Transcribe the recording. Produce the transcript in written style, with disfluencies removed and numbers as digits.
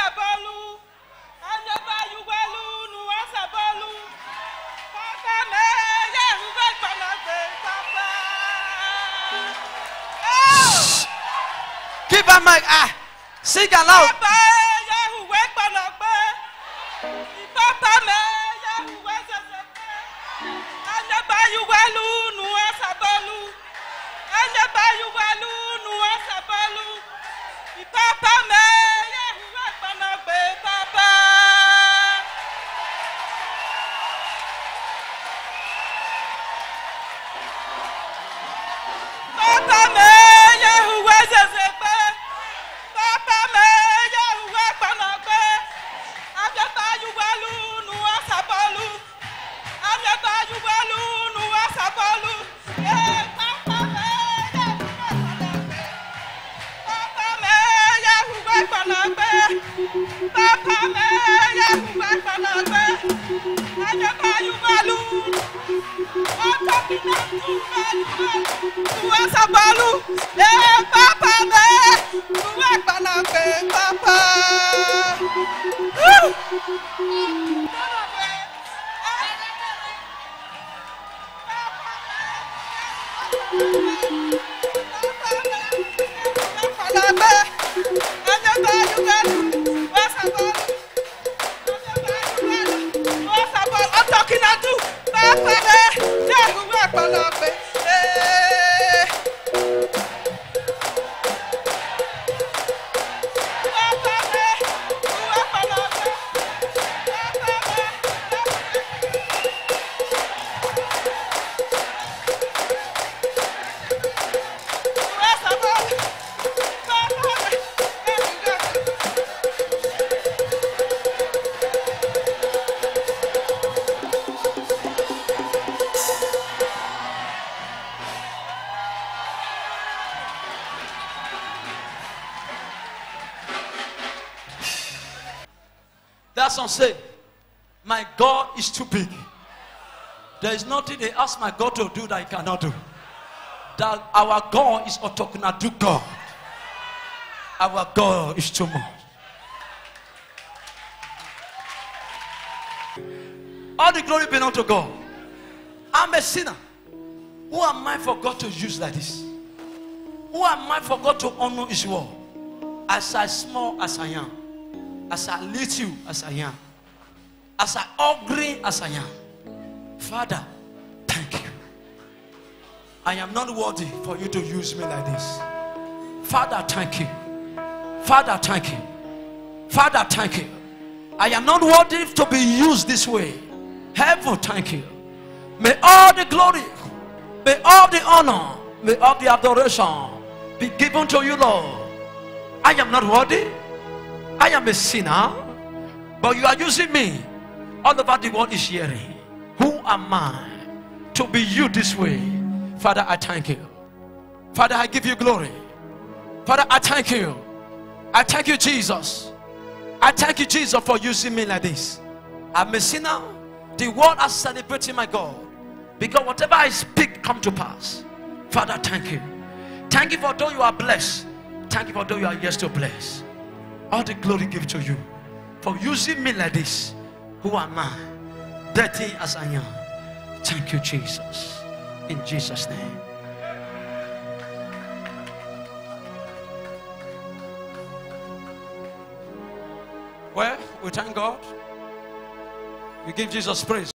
sabolu. Anyeba yuwelu nuwa sabolu. Papa me ye uwe panagbe papa. Give her mic. Sing aloud. Papa ye uwe panagbe. Papa me ye uwe zezebe. Anyeba yuwelu nuwa sabolu. Anyeba yuwelu nuwa sabolu. Papa me ye uwe panagbe papa. Papa me ye uwe zezebe. Papa me ye uwe panagbe. Anyeba yuwelu nuwa sabolu. Anyeba yuwelu nuwa sabolu. Papa me ye uwe panagbe. Papa me ye uwe panagbe. Papa me ye uwe panagbe. Anyeba yuwelu. Papa sabolu. Papa me uwe panagbe papa. I'm talking to you. Papa, That song say, my God is too big. There is nothing they ask my God to do that he cannot do. That our God is Otokunadu God. Our God is too much. All the glory belongs to God. I'm a sinner. Who am I for God to use like this? Who am I for God to honor his word? As I small as I am, as I little as I am, as I ugly as I am, Father, thank you. I am not worthy for you to use me like this. Father, thank you. Father, thank you. Father, thank you. I am not worthy to be used this way. Heaven, thank you. May all the glory, may all the honor, may all the adoration be given to you, Lord. I am not worthy. I am a sinner. But you are using me. All over the world is hearing. Who am I to be you this way? Father, I thank you. Father, I give you glory. Father, I thank you. I thank you, Jesus. I thank you, Jesus, for using me like this. I'm a sinner. The world is celebrating my God. Because whatever I speak come to pass. Father, thank you. Thank you for though you are blessed. Thank you for though you are yes to bless. All the glory give to you. For using me like this. Who am I? Dirty as I am. Thank you, Jesus. In Jesus' name. Well, we thank God. We give Jesus praise.